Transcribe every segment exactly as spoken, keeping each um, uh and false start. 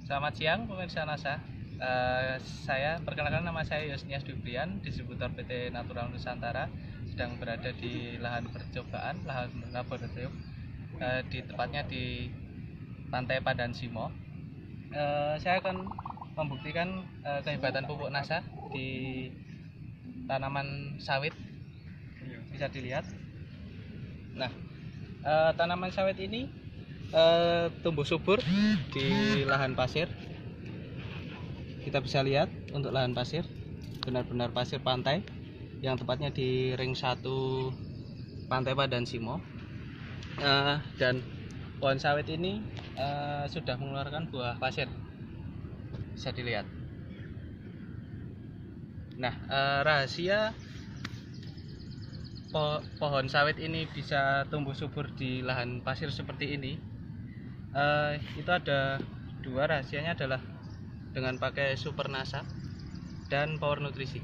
Selamat siang pemirsa NASA. Uh, saya perkenalkan, nama saya Yosnias Dubrian, distributor P T Natural Nusantara, sedang berada di lahan percobaan, lahan laboratorium, uh, di tepatnya di Pantai Padan Simo. Uh, saya akan membuktikan uh, kehebatan pupuk NASA di tanaman sawit. Bisa dilihat. Nah, uh, tanaman sawit ini uh, tumbuh subur di lahan pasir. Kita bisa lihat untuk lahan pasir, benar-benar pasir pantai, yang tepatnya di ring satu Pantai Padan Simo. Uh, dan pohon sawit ini uh, sudah mengeluarkan buah pasir, bisa dilihat. Nah, uh, rahasia po pohon sawit ini bisa tumbuh subur di lahan pasir seperti ini, uh, itu ada dua. Rahasianya adalah dengan pakai Super NASA dan Power Nutrisi.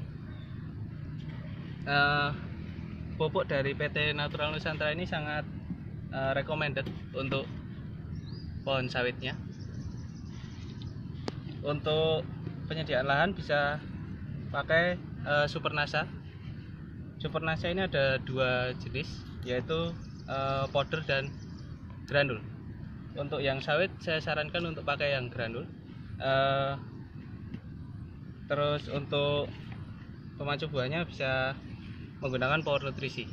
Uh, pupuk dari P T Natural Nusantara ini sangat uh, recommended untuk pohon sawitnya. Untuk penyediaan lahan bisa pakai uh, Super NASA. Super NASA ini ada dua jenis, yaitu uh, powder dan granul. Untuk yang sawit saya sarankan untuk pakai yang granul. Uh, terus untuk pemacu buahnya bisa menggunakan Power Nutrisi.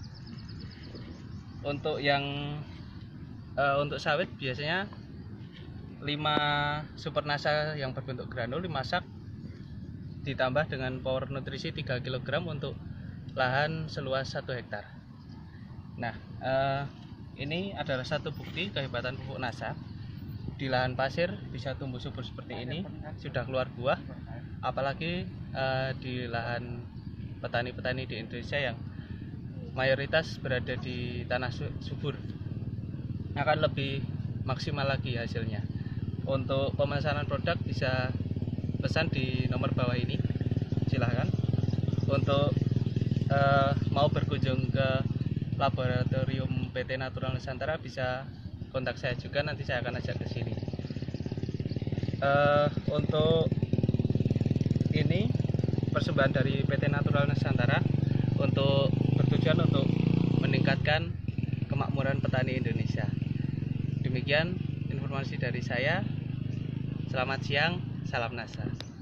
Untuk yang uh, untuk sawit biasanya lima Super NASA yang berbentuk granul, lima sak, ditambah dengan Power Nutrisi tiga kilogram untuk lahan seluas satu hektar. Nah, uh, ini adalah satu bukti kehebatan pupuk NASA. Di lahan pasir bisa tumbuh subur seperti ini, sudah keluar buah, apalagi uh, di lahan petani-petani di Indonesia yang mayoritas berada di tanah subur, akan lebih maksimal lagi hasilnya. Untuk pemesanan produk bisa pesan di nomor bawah ini, silahkan. Untuk uh, mau berkunjung ke laboratorium P T Natural Nusantara bisa kontak saya juga, nanti saya akan ajak ke sini. Uh, untuk ini persembahan dari P T Natural Nusantara untuk bertujuan untuk meningkatkan kemakmuran petani Indonesia. Demikian informasi dari saya. Selamat siang, salam NASA.